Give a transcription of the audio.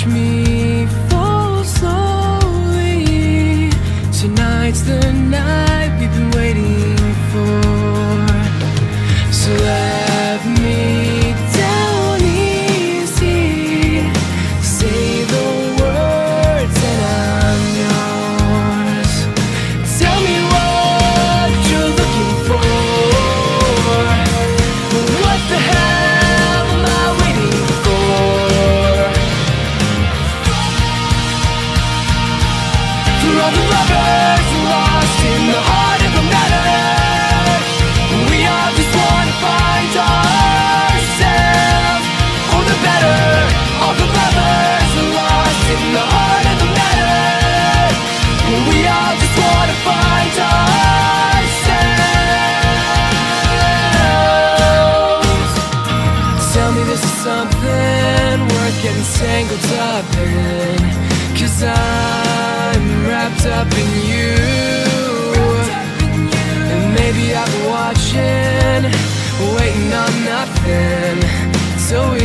watch me fall slowly. Tonight's the night we've been waiting for. So let me down easy. Say the words and I'm yours. Tell me what you're looking for. What the hell am I waiting for? For all the lovers lost in the heart of the matter, we all just wanna find ourselves. For the better, all the lovers lost in the heart of the matter, we all just wanna find ourselves. Tell me this is something worth getting tangled up in, 'cause I'm wrapped up in you. And maybe I've been watching, waiting on nothing. So